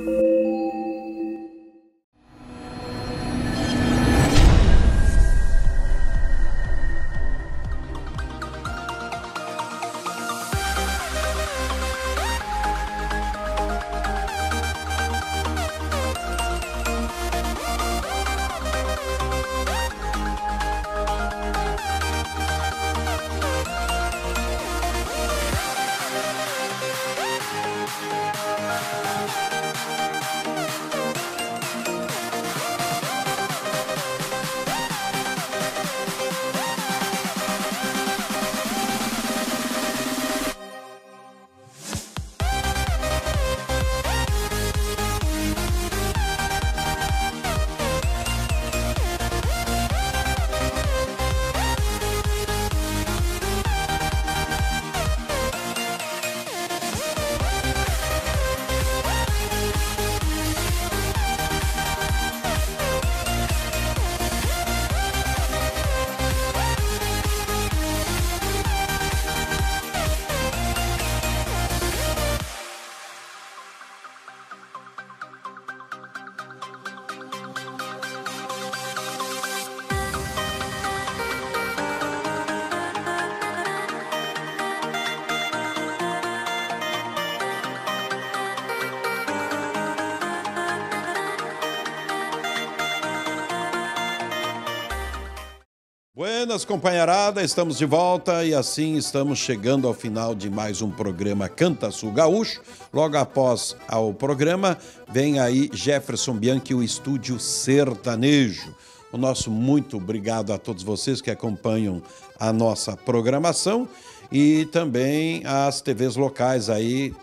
Buenas, companheirada, estamos de volta e assim estamos chegando ao final de mais um programa Canta Sul Gaúcho. Logo após o programa, vem aí Jefferson Bianchi, o Estúdio Sertanejo. O nosso muito obrigado a todos vocês que acompanham a nossa programação e também as T Vs locais aí.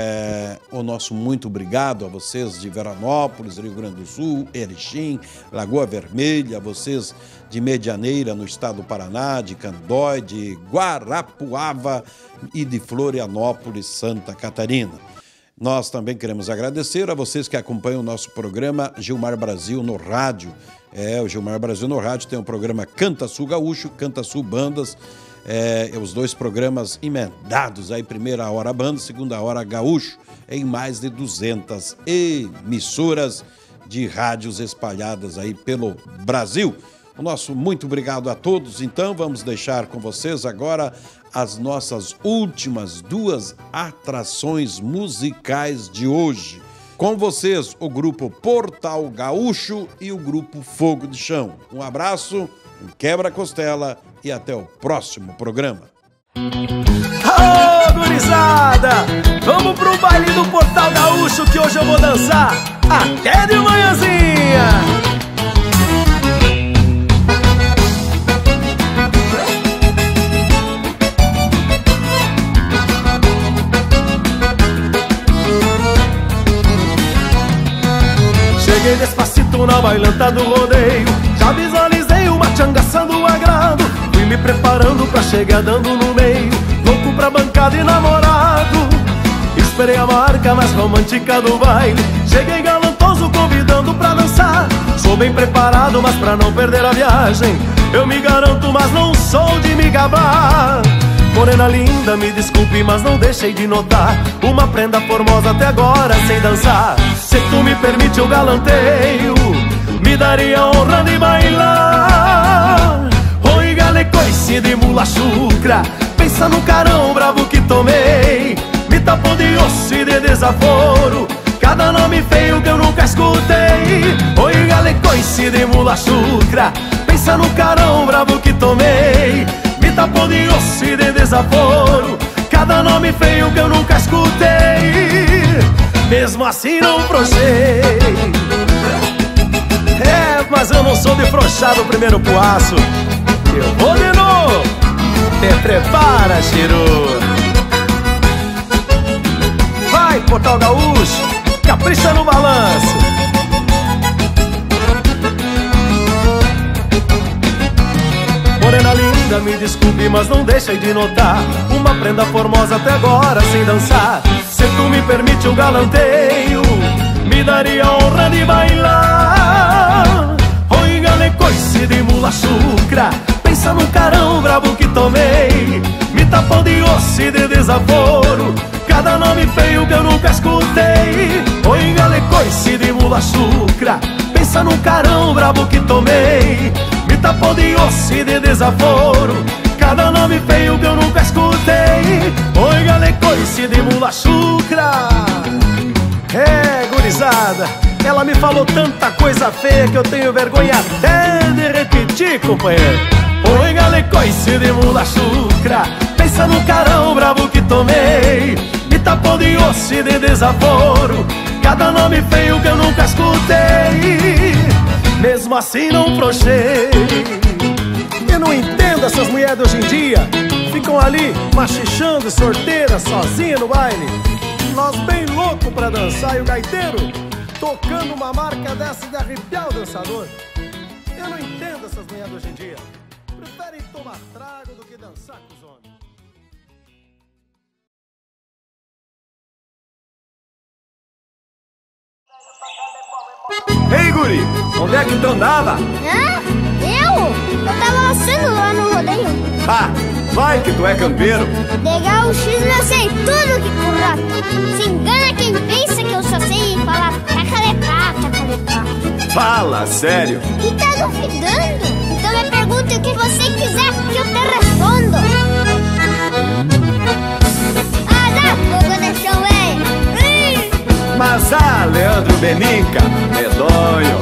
É, o nosso muito obrigado a vocês de Veranópolis, Rio Grande do Sul, Erechim, Lagoa Vermelha, vocês de Medianeira, no estado do Paraná, de Candói, de Guarapuava e de Florianópolis, Santa Catarina. Nós também queremos agradecer a vocês que acompanham o nosso programa Gilmar Brasil no rádio. É, o Gilmar Brasil no rádio tem o programa Canta Sul Gaúcho, Canta Sul Bandas, É, os dois programas emendados, aí primeira hora banda, segunda hora gaúcho, em mais de duzentas emissoras de rádios espalhadas aí pelo Brasil. O nosso muito obrigado a todos. Então vamos deixar com vocês agora as nossas últimas duas atrações musicais de hoje. Com vocês o grupo Portal Gaúcho e o grupo Fogo de Chão. Um abraço, um quebra-costela e até o próximo programa. Ô, gurizada! Vamos pro baile do Portal Gaúcho que hoje eu vou dançar até de manhãzinha! Cheguei despacito na bailanta do rodeio, já visualizei uma tchanga assando o agrado. Fui me preparando pra chegar dando no meio, louco pra bancada e namorado. Esperei a marca mais romântica do baile, cheguei galantoso convidando pra dançar. Sou bem preparado, mas pra não perder a viagem, eu me garanto, mas não sou de me gabar. Morena linda, me desculpe, mas não deixei de notar uma prenda formosa até agora sem dançar. Se tu me permite o galanteio, me daria honra de bailar. Oi, gale, coice de mula chucra, pensa no carão bravo que tomei. Me tapou de osso e de desaforo, cada nome feio que eu nunca escutei. Oi, gale, coice de mula chucra, pensa no carão bravo que tomei. Me tapou de osso e de desaforo, cada nome feio que eu nunca escutei. Mesmo assim não frouxei. É, mas eu não sou de frouxar do primeiro puaço. Eu vou de novo. Te prepara, Chiru. Vai, Portal Gaúcho, capricha no balanço. Morena linda, amiga, me desculpe, mas não deixei de notar uma prenda formosa até agora sem dançar. Se tu me permite um galanteio, me daria a honra de bailar. Oi, gale, coice de mula chucra, pensa num carão brabo que tomei. Me tapou de osso e de desaforo, cada nome feio que eu nunca escutei. Oi, gale, coice de mula chucra, pensa num carão brabo que tomei. Me tapou de osso e de desaforo, cada nome feio que eu nunca escutei. Oi, gale, coice de mula chucra. É, gurizada, ela me falou tanta coisa feia que eu tenho vergonha até de repetir, companheiro. Oi, gale, coice de mula chucra, pensa no carão brabo que tomei. Me tapou de osso e de desaforo, cada nome feio que eu nunca escutei. Mesmo assim não frouxei. Eu não entendo essas mulheres de hoje em dia, ficam ali machichando sorteiras sozinha no baile. Nós bem louco pra dançar e o gaiteiro tocando uma marca dessa de arrepiar o dançador. Eu não entendo essas mulheres de hoje em dia, preferem tomar trago do que dançar com os homens. Ei, guri, onde é que tu andava? Hã? Eu? Eu tava assando lá no rodeio. Ah, vai que tu é campeiro. De gauchismo eu sei tudo que curra. Se engana quem pensa que eu só sei falar tacalepá, tacalepá. Fala, sério. E tá duvidando? Então me pergunta o que você quiser que eu te respondo. Ah, dá fogo de chão, velho. Mas ah, Leandro Beninca, medonho.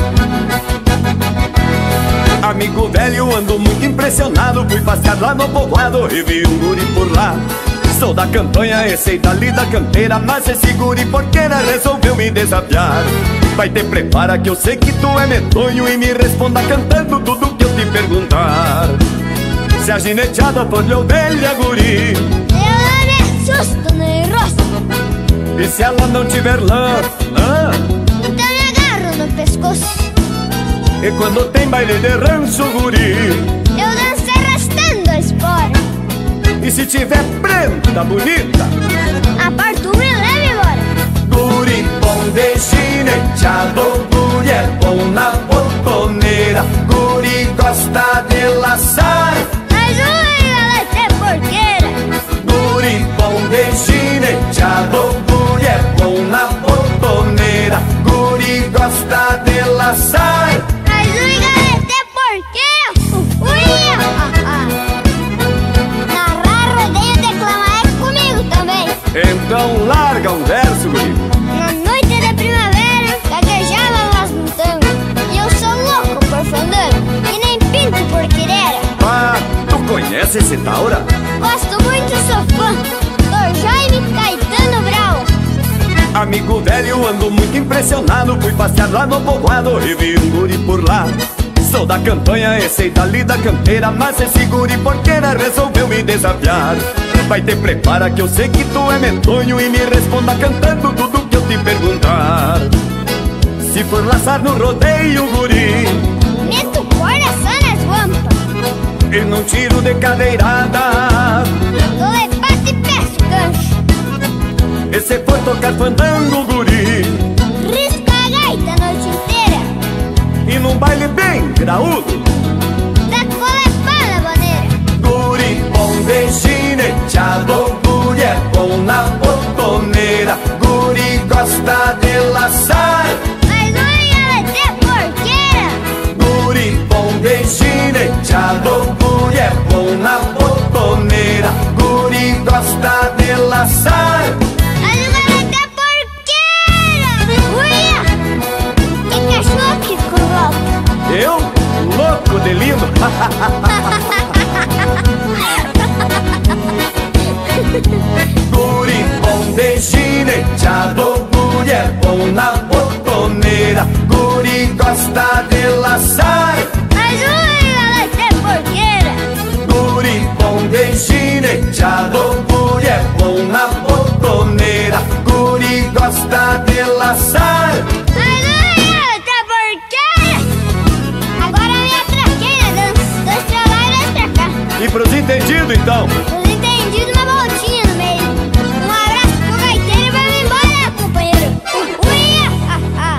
Amigo velho, ando muito impressionado. Fui passear lá no povoado e vi um guri por lá. Sou da campanha, receita ali da canteira, mas esse guri porqueira resolveu me desafiar. Vai te prepara que eu sei que tu é medonho e me responda cantando tudo que eu te perguntar. Se a gineteada for de ovelha, guri, eu não me assusto nem rosto. E se ela não tiver lã, lã, então me agarro no pescoço. E quando tem baile de rancho, guri, eu danço arrastando a espora. E se tiver prenda bonita, aparto e leva embora. Guri bom de gineteado, guri é bom na botoneira, guri gosta de laçar, mas o ela é porqueira. Guri bom de gineteado, guri é bom na botoneira, guri gosta de laçar, mas o ela é porqueira. Uia! Narrar rodeio, declamar é comigo também. Então larga um verso, guri. Na noite de primavera, gaguejava as montanhas, e eu sou louco por fandango, e nem pinto por querer. Ah, tu conhece esse Taura? Gosto muito, sou fã do Jaime Caetano Brau. Amigo velho, ando muito impressionado. Fui passear lá no povoado e vi um guri por lá. Sou da campanha, receita ali da canteira, mas esse guri porqueira resolveu me desafiar. Vai te prepara que eu sei que tu é medonho e me responda cantando tudo que eu te perguntar. Se for laçar no rodeio, guri, meto corda só nas guampas e não tiro de cadeirada, dou lepate e peço gancho. E se for tocar fandango, guri, risco a gaita a noite inteira. E num baile bem graúdo, da colepá na maneira. Guri bom de gineteado, guri é bom na botoneira, guri gosta de laçar, mas o ela é de porqueira. Guri bom de gineteado, guri é bom na botoneira, guri gosta de laçar, mas o ela é de porqueira. Uia! Que cachorro que ficou louco. Eu? Louco de lindo? Guri bom de gineteado, guri é bom na botoneira, guri gosta de laçar, mas o ela é de porqueira. Guri bom de gineteado, guri é bom na botoneira, guri gosta de laçar, mas o ela é de porqueira. Agora a minha traqueira dança, dois pra lá e dois pra cá. E pros entendido então? Os entendidos na voltinha no meio. Um abraço pro gaiteiro e vamos embora, companheiro. Uia! Ah, ah.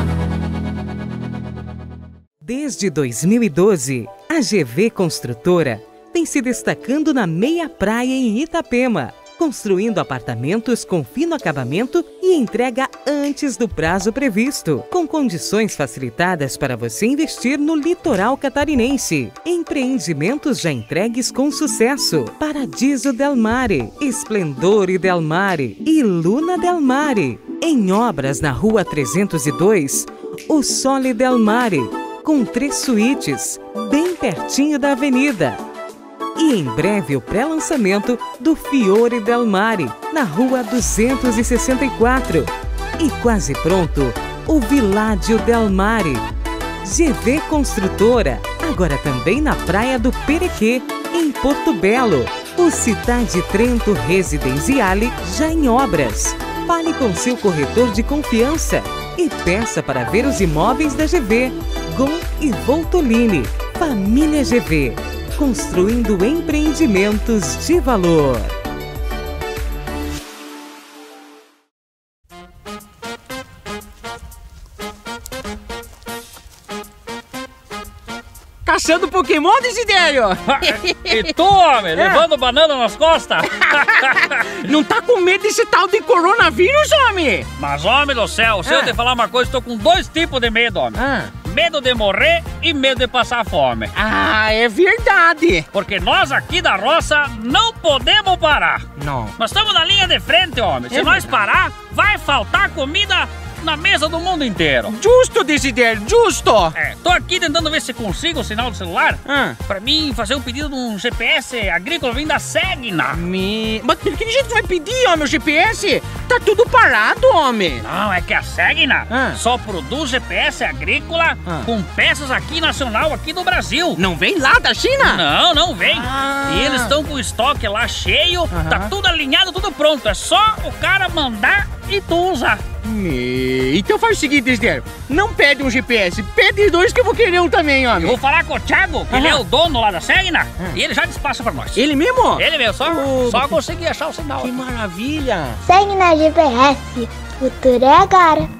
Desde dois mil e doze, a G V Construtora vem se destacando na meia praia em Itapema, construindo apartamentos com fino acabamento e entrega antes do prazo previsto, com condições facilitadas para você investir no litoral catarinense. Empreendimentos já entregues com sucesso: Paradiso Del Mare, Esplendore Del Mare e Luna Del Mare. Em obras na Rua trezentos e dois, o Sole Del Mare, com três suítes, bem pertinho da avenida. E em breve o pré-lançamento do Fiore Del Mare, na Rua duzentos e sessenta e quatro. E quase pronto, o Villaggio Del Mare. G V Construtora, agora também na Praia do Perequê, em Porto Belo. O Cidade Trento Residenziale já em obras. Fale com seu corretor de confiança e peça para ver os imóveis da G V. Gon e Voltolini, Família G V. Construindo empreendimentos de valor. Caçando Pokémon, Desidério! E tu, homem, É. levando banana nas costas? Não tá com medo desse tal de coronavírus, homem? Mas, homem do céu, se eu Ah. te falar uma coisa, tô com dois tipos de medo, homem. Ah. Medo de morrer e medo de passar fome. Ah, é verdade. Porque nós aqui da roça não podemos parar. Não. Nós estamos na linha de frente, homem. Se É nós verdade. parar, vai faltar comida na mesa do mundo inteiro. Justo, Desidério, justo. É, tô aqui tentando ver se consigo o sinal do celular Ah. pra mim fazer um pedido de um G P S agrícola vindo da Segna. Me... Mas por que jeito vai pedir, homem, o G P S? Tá tudo parado, homem. Não, é que a Segna Ah. só produz G P S agrícola Ah. com peças aqui nacional, aqui do Brasil. Não vem lá da China? Não, não vem. Ah. E eles estão com o estoque lá cheio, tá tudo alinhado, tudo pronto. É só o cara mandar e tu usar. Me... Então faz o seguinte, Desidério. Não pede um G P S, pede dois que eu vou querer um também, Eu homem. vou falar com o Thiago, que ele é Aham. o dono lá da Segna, e ele já despacha pra nós. Ele mesmo? Ele mesmo, só, Ô, só conseguir achar o sinal. Que maravilha. Segue na G P S. Futuro é agora.